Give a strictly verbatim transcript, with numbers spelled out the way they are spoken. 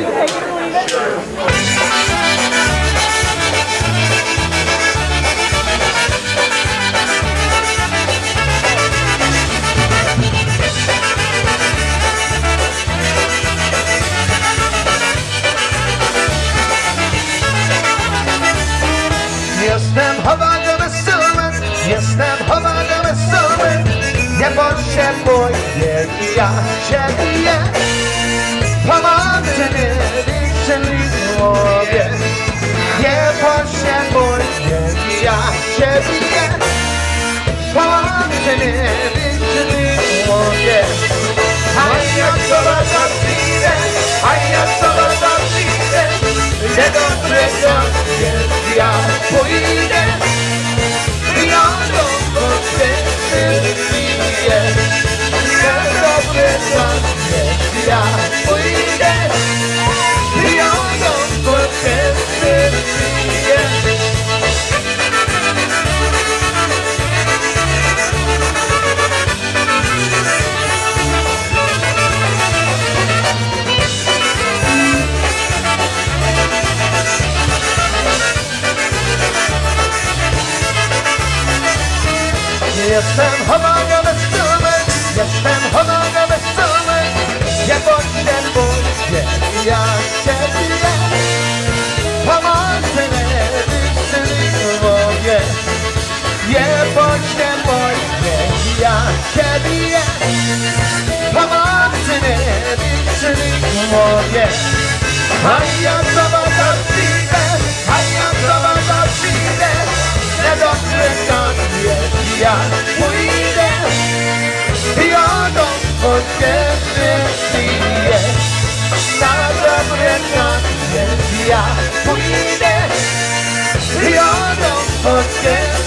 Jestem chowany wesoły, jestem chowany wesoły. Nie potrzebuję ja ciebie. Pomocy nie liczyli głowie. Nie potrzebuję ja ciebie. Pomocy nie liczyli głowie. A jak zobacz przyjdę, a jak zobacz przyjdę, nie dobrego jest ja pójdę. Jadą po Sycylię, nie dobrego jest ja pójdę. Jadą po Sycylię. Jestem chowany wesoły, jestem chowany wesoły. Nie potrzebuję ja ciebie. Pomocy nie liczyli głowie. Nie potrzebuję ja ciebie. Pomocy nie liczyli głowie. A jak zobacz przyjdę, a jak zobacz przyjdę, nie dobrze tam jest ja pójdę. Jadą po Sycylię, na dobre tam jest ja pójdę. Jadą po Sycylię.